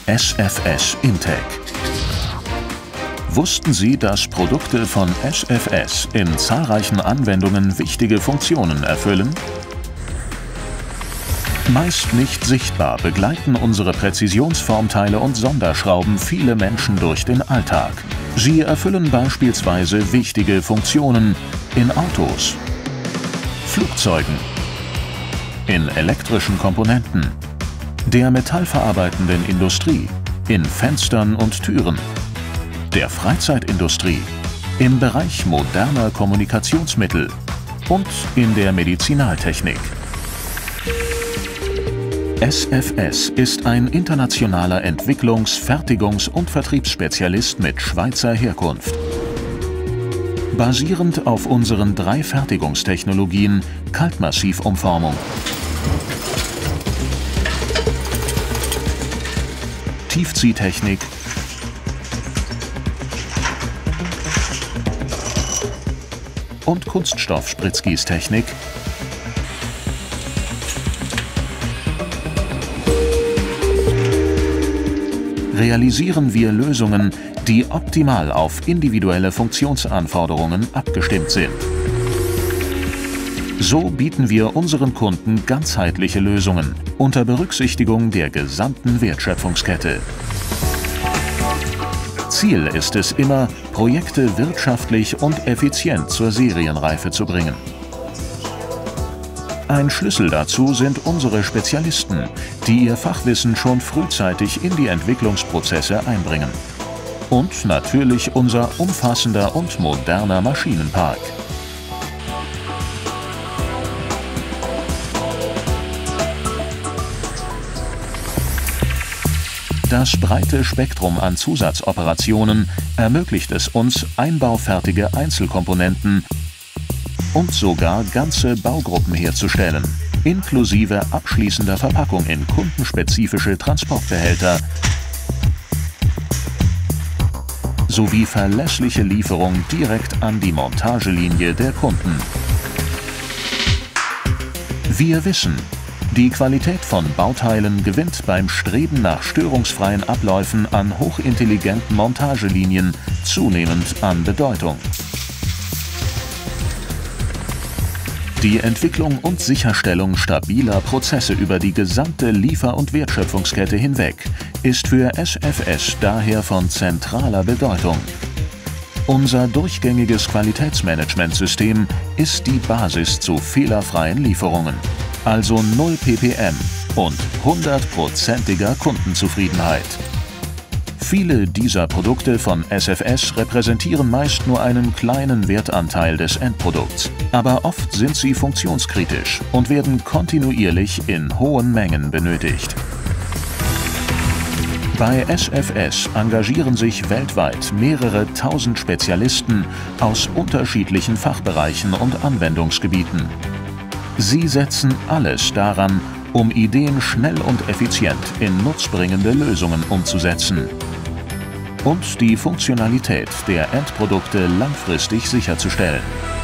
SFS Intec. Wussten Sie, dass Produkte von SFS in zahlreichen Anwendungen wichtige Funktionen erfüllen? Meist nicht sichtbar begleiten unsere Präzisionsformteile und Sonderschrauben viele Menschen durch den Alltag. Sie erfüllen beispielsweise wichtige Funktionen in Autos, Flugzeugen, in elektrischen Komponenten, der metallverarbeitenden Industrie, in Fenstern und Türen, der Freizeitindustrie, im Bereich moderner Kommunikationsmittel und in der Medizinaltechnik. SFS ist ein internationaler Entwicklungs-, Fertigungs- und Vertriebsspezialist mit Schweizer Herkunft. Basierend auf unseren 3 Fertigungstechnologien Kaltmassivumformung, Tiefziehtechnik und Kunststoff-Spritzgießtechnik realisieren wir Lösungen, die optimal auf individuelle Funktionsanforderungen abgestimmt sind. So bieten wir unseren Kunden ganzheitliche Lösungen unter Berücksichtigung der gesamten Wertschöpfungskette. Ziel ist es immer, Projekte wirtschaftlich und effizient zur Serienreife zu bringen. Ein Schlüssel dazu sind unsere Spezialisten, die ihr Fachwissen schon frühzeitig in die Entwicklungsprozesse einbringen. Und natürlich unser umfassender und moderner Maschinenpark. Das breite Spektrum an Zusatzoperationen ermöglicht es uns, einbaufertige Einzelkomponenten und sogar ganze Baugruppen herzustellen, inklusive abschließender Verpackung in kundenspezifische Transportbehälter sowie verlässliche Lieferung direkt an die Montagelinie der Kunden. Wir wissen, die Qualität von Bauteilen gewinnt beim Streben nach störungsfreien Abläufen an hochintelligenten Montagelinien zunehmend an Bedeutung. Die Entwicklung und Sicherstellung stabiler Prozesse über die gesamte Liefer- und Wertschöpfungskette hinweg ist für SFS daher von zentraler Bedeutung. Unser durchgängiges Qualitätsmanagementsystem ist die Basis zu fehlerfreien Lieferungen, also 0 ppm und 100%iger Kundenzufriedenheit. Viele dieser Produkte von SFS repräsentieren meist nur einen kleinen Wertanteil des Endprodukts, aber oft sind sie funktionskritisch und werden kontinuierlich in hohen Mengen benötigt. Bei SFS engagieren sich weltweit mehrere tausend Spezialisten aus unterschiedlichen Fachbereichen und Anwendungsgebieten. Sie setzen alles daran, um Ideen schnell und effizient in nutzbringende Lösungen umzusetzen und die Funktionalität der Endprodukte langfristig sicherzustellen.